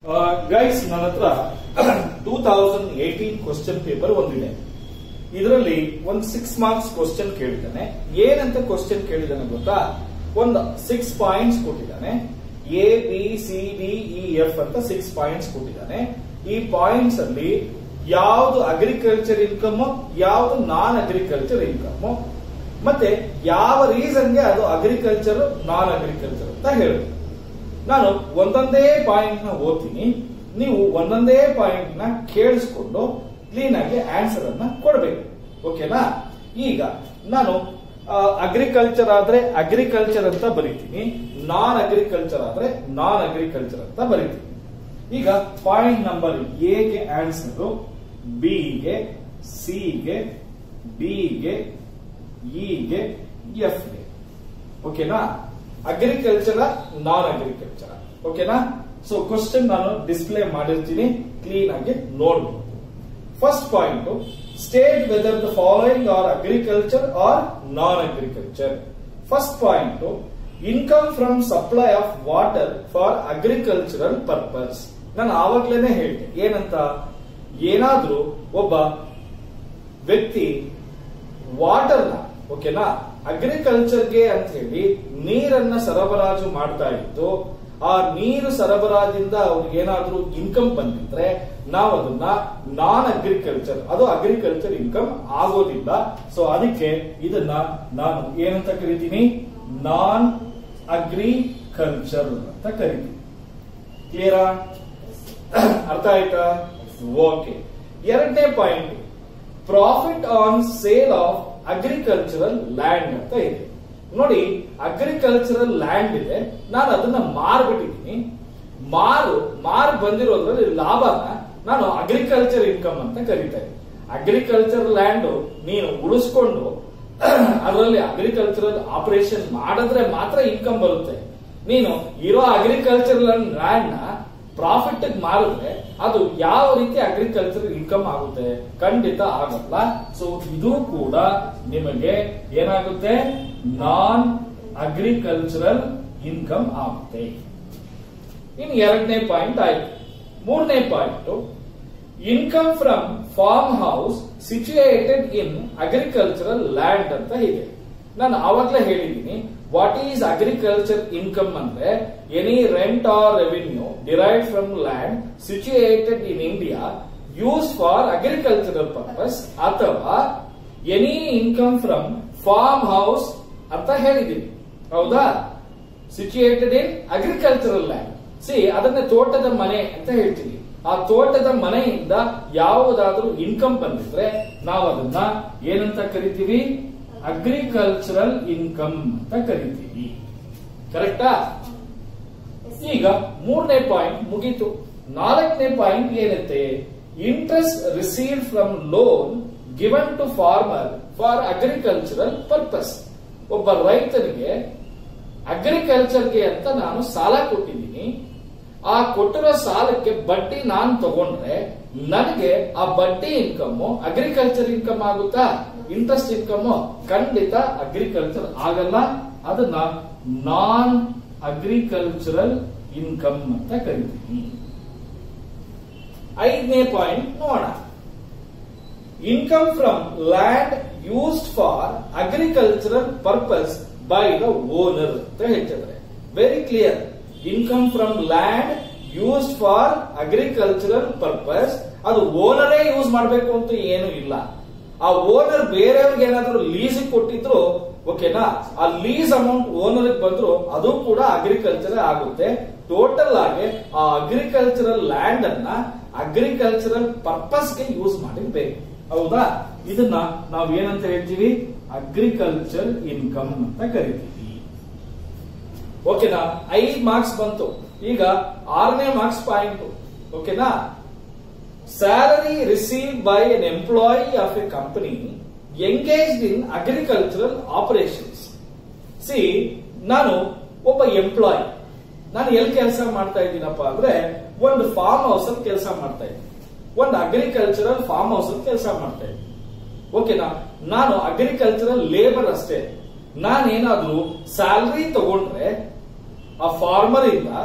Guys, ನನ್ನ ಹತ್ರ 2018 question paper ಒಂದಿದೆ. ಇದರಲ್ಲಿ ಒಂದು 6 ಮಾರ್ಕ್ಸ್ ಕ್ವಶನ್ ಕೇಳಿದ್ದಾನೆ. ಏನಂತ ಕ್ವಶನ್ ಕೇಳಿದಾನೆ ಗೊತ್ತಾ? ಒಂದು 6 ಪಾಯಿಂಟ್ಸ್ ಕೊಟ್ಟಿದ್ದಾನೆ. A B C D E F ಅಂತ 6 ಪಾಯಿಂಟ್ಸ್ ಕೊಟ್ಟಿದ್ದಾನೆ. ಈ ಪಾಯಿಂಟ್ಸ್ ಅಲ್ಲಿ ಯಾವುದು ಅಗ್ರಿಕಲ್ಚರ್ ಇನ್ಕಮ್, ಯಾವುದು ನಾನ್ ಅಗ್ರಿಕಲ್ಚರ್ ಇನ್ಕಮ್, ಮತ್ತೆ ಯಾವ ರೀಸನ್ಗೆ ಅದು ಅಗ್ರಿಕಲ್ಚರ್ ನಾನ್ ಅಗ್ರಿಕಲ್ಚರ್ ಅಂತ ಹೇಳುದು. ನಾನು ಒಂದೊಂದೇ ಪಾಯಿಂಟ್ ನ ಓದ್ತೀನಿ, ನೀವು ಒಂದೊಂದೇ ಪಾಯಿಂಟ್ ನ ಕೇಳಿಸ್ಕೊಂಡು ಕ್ಲೀನ್ ಆಗಿ ಆನ್ಸರ್ ಅನ್ನ ಕೊಡಬೇಕು. ಓಕೆನಾ? ಈಗ ನಾನು ಅಗ್ರಿಕಲ್ಚರ್ ಆದ್ರೆ ಅಗ್ರಿಕಲ್ಚರ್ ಅಂತ ಬರೀತೀನಿ, ನಾನ್ ಅಗ್ರಿಕಲ್ಚರ್ ಆದ್ರೆ ನಾನ್ ಅಗ್ರಿಕಲ್ಚರ್ ಅಂತ ಬರೀತೀನಿ. ಈಗ ಪಾಯಿಂಟ್ ನಂಬರ್ ಎ ಗೆ ಆನ್ಸರ್, ಬಿ ಗೆ, ಸಿ ಗೆ, ಡಿ ಗೆ, ಇ ಗೆ, ಎಫ್ ಗೆ. ಓಕೆನಾ? Agriculture non agriculture. ಓಕೆನಾ? ಸೊ ಕ್ವಶನ್ ನಾನು ಡಿಸ್ಪ್ಲೇ ಮಾಡಿರ್ತೀನಿ, ಕ್ಲೀನ್ ಆಗಿ ನೋಡ್ಬೋದು. First point, state whether the following are agriculture or non agriculture. First point, income from supply of water for agricultural purpose. ನಾನು ಆವಾಗ್ಲೇನೆ ಹೇಳಿದೆ ಏನಂತ, ಏನಾದ್ರೂ ಒಬ್ಬ ವ್ಯಕ್ತಿ ವಾಟರ್ನ, ಓಕೆನಾ, ಅಗ್ರಿಕಲ್ಚರ್ಗೆ ಅಂತ ಹೇಳಿ ನೀರನ್ನ ಸರಬರಾಜು ಮಾಡ್ತಾ ಇದ್ದು, ಆ ನೀರು ಸರಬರಾಜಿಂದ ಅವ್ರಿಗೆ ಏನಾದ್ರೂ ಇನ್ಕಮ್ ಬಂದಿದ್ರೆ ನಾವು ಅದನ್ನ ನಾನ್ ಅಗ್ರಿಕಲ್ಚರ್, ಅದು ಅಗ್ರಿಕಲ್ಚರ್ ಇನ್ಕಮ್ ಆಗೋದಿಲ್ಲ. ಸೊ ಅದಕ್ಕೆ ಇದನ್ನ ನಾನು ಏನಂತ ಕರಿತೀನಿ? ನಾನ್ ಅಗ್ರಿಕಲ್ಚರ್ ಅಂತ ಕರಿತೀನಿ. ಕ್ಲಿಯರಾ? ಅರ್ಥ ಆಯ್ತಾ? ಓಕೆ. ಎರಡನೇ point, profit on sale of agricultural land ಅಂತ ಇದೆ. ಅಗ್ರಿಕಲ್ಚರಲ್ ಲ್ಯಾಂಡ್ ಇದೆ, ನಾನು ಅದನ್ನ ಮಾರ್ಬಿಟ್ಟಿದ್ದೀನಿ. ಮಾರ್ ಬಂದಿರೋದ್ರಲ್ಲಿ ಲಾಭನ ನಾನು ಅಗ್ರಿಕಲ್ಚರ್ ಇನ್ಕಮ್ ಅಂತ ಕರೀತಾರೆ. ಅಗ್ರಿಕಲ್ಚರ್ ಲ್ಯಾಂಡ್ ನೀನು ಉಳಿಸ್ಕೊಂಡು ಅದರಲ್ಲಿ ಅಗ್ರಿಕಲ್ಚರಲ್ ಆಪರೇಷನ್ ಮಾಡಿದ್ರೆ ಮಾತ್ರ ಇನ್ಕಮ್ ಬರುತ್ತೆ. ನೀನು ಇರೋ ಅಗ್ರಿಕಲ್ಚರಲ್ ಲ್ಯಾಂಡ್ ನ ಪ್ರಾಫಿಟ್ ಮಾರಿದ್ರೆ ಅದು ಯಾವ ರೀತಿ ಅಗ್ರಿಕಲ್ಚರ್ ಇನ್ಕಮ್ ಆಗುತ್ತೆ? ಖಂಡಿತ ಆಗಲ್ಲ. ಸೊ ಇದು ಕೂಡ ನಿಮಗೆ ಏನಾಗುತ್ತೆ? ನಾನ್ ಅಗ್ರಿಕಲ್ಚರಲ್ ಇನ್ಕಮ್ ಆಗುತ್ತೆ. ಇನ್ನು ಎರಡನೇ ಪಾಯಿಂಟ್ ಆಯ್ತು. ಮೂರನೇ point, income from farm house situated in agricultural land ಅಂತ ಇದೆ. ನಾನು ಆವಾಗಲೇ ಹೇಳಿದ್ದೀನಿ, ವಾಟ್ ಈಸ್ ಅಗ್ರಿಕಲ್ಚರ್ ಇನ್ಕಮ್ ಅಂದ್ರೆ any rent or revenue derived from land situated in India use for agricultural purpose, ಅಥವಾ any income from farm house ಅಂತ ಹೇಳಿದ್ದೀನಿ. ಹೌದಾ? Situated in agricultural land. ಅದನ್ನೇ ತೋಟದ ಮನೆ ಅಂತ ಹೇಳ್ತೀವಿ. ಆ ತೋಟದ ಮನೆಯಿಂದ ಯಾವುದಾದ್ರೂ ಇನ್ಕಮ್ ಬಂದಿದ್ರೆ ನಾವು ಅದನ್ನ ಏನಂತ ಕರಿತೀವಿ? ಅಗ್ರಿಕಲ್ಚರಲ್ ಇನ್ಕಮ್ ಅಂತ ಕರಿತೀವಿ. ಕರೆಕ್ಟಾ? ಈಗ ಮೂರನೇ ಪಾಯಿಂಟ್ ಮುಗೀತು. ನಾಲ್ಕನೇ ಪಾಯಿಂಟ್ ಏನಂತೆ? Interest received from loan given to farmer for agricultural purpose. ಒಬ್ಬ ರೈತನಿಗೆ ಅಗ್ರಿಕಲ್ಚರ್ಗೆ ಅಂತ ನಾನು ಸಾಲ ಕೊಟ್ಟಿದ್ದೀನಿ. ಆ ಕೊಟ್ಟಿರೋ ಸಾಲಕ್ಕೆ ಬಡ್ಡಿ ನಾನು ತಗೊಂಡ್ರೆ ನನಗೆ ಆ ಬಡ್ಡಿ ಇನ್ಕಮ್ ಅಗ್ರಿಕಲ್ಚರ್ ಇನ್ಕಮ್ ಆಗುತ್ತಾ? ಇಂಟ್ರೆಸ್ಟ್ ಇನ್ಕಮ್ ಖಂಡಿತ ಅಗ್ರಿಕಲ್ಚರ್ ಆಗಲ್ಲ. ಅದನ್ನ ನಾನ್ ಅಗ್ರಿಕಲ್ಚರಲ್ ಇನ್ಕಮ್ ಅಂತ ಕರಿತೀನಿ. ಐದನೇ ಪಾಯಿಂಟ್ ನೋಡೋಣ. Income from land used for agricultural purpose by the owner ಅಂತ ಹೇಳ್ತಿದ್ದಾರೆ. Very clear. Income from land used for agricultural purpose, ಅದು ಓನರೇ ಯೂಸ್ ಮಾಡಬೇಕು ಅಂತ ಏನು ಇಲ್ಲ. ಆ ಓನರ್ ಬೇರೆಯವ್ರಿಗೆ ಏನಾದ್ರೂ ಲೀಸ್ ಕೊಟ್ಟಿದ್ರು, ಓಕೆನಾ, ಆ ಲೀಸ್ ಅಮೌಂಟ್ ಓನರ್ ಬಂದ್ರು ಅದು ಕೂಡ ಅಗ್ರಿಕಲ್ಚರ್ ಆಗುತ್ತೆ. ಟೋಟಲ್ ಆಗಿ ಆ ಅಗ್ರಿಕಲ್ಚರಲ್ ಲ್ಯಾಂಡ್ ಅನ್ನ ಅಗ್ರಿಕಲ್ಚರಲ್ ಪರ್ಪಸ್ಗೆ ಯೂಸ್ ಮಾಡಿರ್ಬೇಕು. ಹೌದಾ? ಇದನ್ನ ನಾವು ಏನಂತ ಹೇಳ್ತೀವಿ? ಅಗ್ರಿಕಲ್ಚರ್ ಇನ್ಕಮ್ ಅಂತ ಕರಿತೀವಿ. ಓಕೆನಾ? 5 ಮಾರ್ಕ್ಸ್ ಬಂತು. ಈಗ 6ನೇ ಮಾರ್ಕ್ಸ್ ಪಾಯಿಂಟ್. ಓಕೆನಾ? Salary received by an employee of a company engaged in agricultural operations. ನಾನು ಒಬ್ಬ ಎಂಪ್ಲಾಯಿ, ನಾನು ಎಲ್ಲಿ ಕೆಲಸ ಮಾಡ್ತಾ ಇದ್ದೀನಪ್ಪ ಅಂದ್ರೆ ಒಂದು ಫಾರ್ಮ್ ಹೌಸ್ ಅಲ್ಲಿ ಕೆಲಸ ಮಾಡ್ತಾ ಇದ್ದೀನಿ, ಒಂದು ಅಗ್ರಿಕಲ್ಚರಲ್ ಫಾರ್ಮ್ ಹೌಸ್ ಅಲ್ಲಿ ಕೆಲಸ ಮಾಡ್ತಾ ಇದ್ದೀನಿ. ಓಕೆನಾ? ನಾನು ಅಗ್ರಿಕಲ್ಚರಲ್ ಲೇಬರ್ ಅಷ್ಟೇ. ನಾನೇನಾದ್ರೂ ಸ್ಯಾಲರಿ ತಗೊಂಡ್ರೆ ಆ ಫಾರ್ಮರ್ ಇಂದ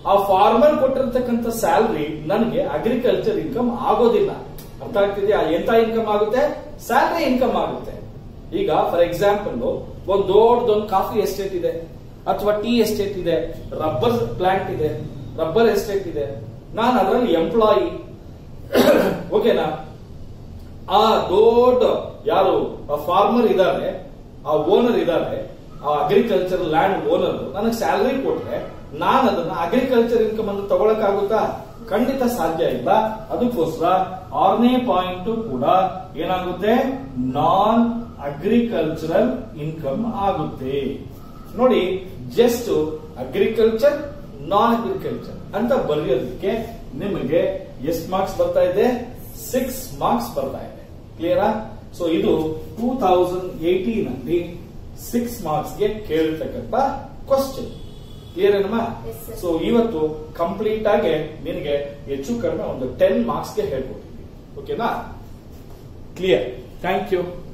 ಆ ಫಾರ್ಮರ್ ಕೊಟ್ಟಿರ್ತಕ್ಕಂಥ ಸ್ಯಾಲರಿ ನನಗೆ ಅಗ್ರಿಕಲ್ಚರ್ ಇನ್ಕಮ್ ಆಗೋದಿಲ್ಲ. ಅರ್ಥ ಆಗ್ತಿದೆಯಾ? ಎಂತ ಇನ್ಕಮ್ ಆಗುತ್ತೆ? ಸ್ಯಾಲರಿ ಇನ್ಕಮ್ ಆಗುತ್ತೆ. ಈಗ ಫಾರ್ ಎಕ್ಸಾಂಪಲ್ ಒಂದು ದೊಡ್ಡದೊಂದು ಕಾಫಿ ಎಸ್ಟೇಟ್ ಇದೆ, ಅಥವಾ ಟೀ ಎಸ್ಟೇಟ್ ಇದೆ, ರಬ್ಬರ್ ಪ್ಲಾಂಟ್ ಇದೆ, ರಬ್ಬರ್ ಎಸ್ಟೇಟ್ ಇದೆ, ನಾನು ಅದರಲ್ಲಿ ಎಂಪ್ಲಾಯಿ. ಓಕೆನಾ? ಆ ದೊಡ್ಡ ಯಾರು ಫಾರ್ಮರ್ ಇದ್ದಾರೆ, ಆ ಓನರ್ ಇದ್ದಾರೆ, ಆ ಅಗ್ರಿಕಲ್ಚರ್ ಲ್ಯಾಂಡ್ ಓನರ್ ನನಗೆ ಸ್ಯಾಲರಿ ಕೊಟ್ರೆ ನಾನು ಅದನ್ನ ಅಗ್ರಿಕಲ್ಚರ್ ಇನ್ಕಮ್ ಅನ್ನು ತಗೊಳಕಾಗುತ್ತಾ? ಖಂಡಿತ ಸಾಧ್ಯ ಇಲ್ಲ. ಅದಕ್ಕೋಸ್ಕರ 6ನೇ ಪಾಯಿಂಟ್ ಕೂಡ ಏನಾಗುತ್ತೆ? ನಾನ್ ಅಗ್ರಿಕಲ್ಚರಲ್ ಇನ್ಕಮ್ ಆಗುತ್ತೆ. ನೋಡಿ, ಜಸ್ಟ್ ಅಗ್ರಿಕಲ್ಚರ್, ನಾನ್ ಅಗ್ರಿಕಲ್ಚರ್ ಅಂತ ಬರೆಯೋದಕ್ಕೆ ನಿಮಗೆ ಎಷ್ಟು ಮಾರ್ಕ್ಸ್ ಬರ್ತಾ ಇದೆ? 6 ಮಾರ್ಕ್ಸ್ ಬರ್ತಾ ಇದೆ. ಕ್ಲಿಯರಾ? ಸೊ ಇದು 2018 ಅಲ್ಲಿ 6 ಮಾರ್ಕ್ಸ್ ಗೆ ಕೇಳಿರ್ತಕ್ಕಂಥ ಕ್ವಶನ್. ಕ್ಲಿಯರ್ ಏನಮ್ಮ? ಸೊ ಇವತ್ತು ಕಂಪ್ಲೀಟ್ ಆಗಿ ನಿನಗೆ ಹೆಚ್ಚು ಕಡಿಮೆ ಒಂದು 10 ಮಾರ್ಕ್ಸ್ ಗೆ ಹೇಳ್ಕೊಟ್ಟಿದ್ದೀನಿ. ಓಕೆನಾ? ಕ್ಲಿಯರ್? Thank you.